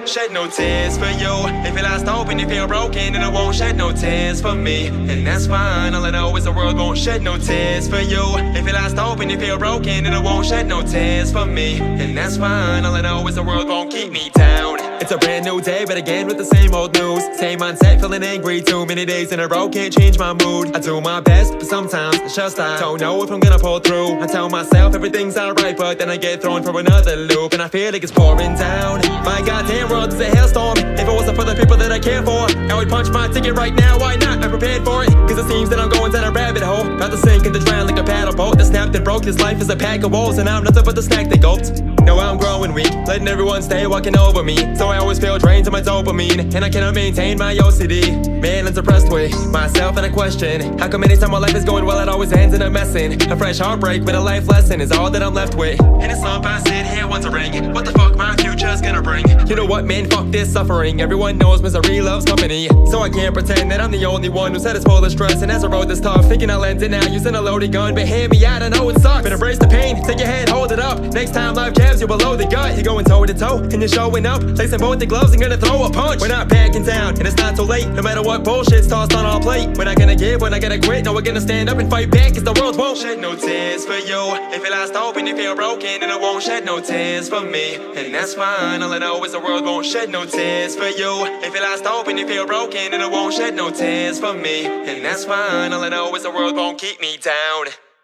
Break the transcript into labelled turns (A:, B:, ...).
A: shed no tears for you. If you lost hope and you feel broken, then it won't shed no tears for me, and that's fine. All I know is the world won't shed no tears for you. If you lost hope and you feel broken, then it won't shed no tears for me, and that's fine. All I know is the world won't keep me down. It's a brand new day, but again with the same old news. Same mindset, feeling angry. Too many days in a row, can't change my mood. I do my best, but sometimes it's just I don't know if I'm gonna pull through. I tell myself everything's alright, but then I get thrown for another loop, and I feel like it's pouring down. My goddamn world is a hailstorm. If it wasn't for the people that I care for, I would punch my ticket right now. Why not? I'm prepared for it, cause it seems that I'm going down a rabbit hole. About to sink and to drown like a paddle boat that snapped and broke. This life is a pack of wolves, and I'm nothing but the snack they gulped. Now I'm growing weak, letting everyone stay walking over me, so I always feel drained to my dopamine, and I cannot maintain my OCD. Man, I'm depressed with myself, and I question how come anytime my life is going well, it always ends in a messing. A fresh heartbreak with a life lesson is all that I'm left with. And it's all I sit here wondering what the fuck my future's gonna bring. You know what, man, fuck this suffering. Everyone knows misery loves company, so I can't pretend that I'm the only one who's had his full of stress. And as I wrote this tough, thinking I'll end it now using a loaded gun, but hear me out, I know it sucks, but embrace the pain, take your head, hold it up. Next time life jabs you below the gut, you're going toe to toe, and you're showing up, lacing both the gloves and gonna throw a punch. We're not backing down, and it's not too late. No matter what bullshit's tossed on our plate, we're not gonna give, we're not gonna quit. No, we're gonna stand up and fight back, cause the world won't shed no tears for you. If you lost hope and you feel broken, then it won't shed no tears for me, and that's fine. All I know is the world won't shed no tears for you. If you lost hope and you feel broken, then it won't shed no tears for me, and that's fine. All I know is the world won't keep me down.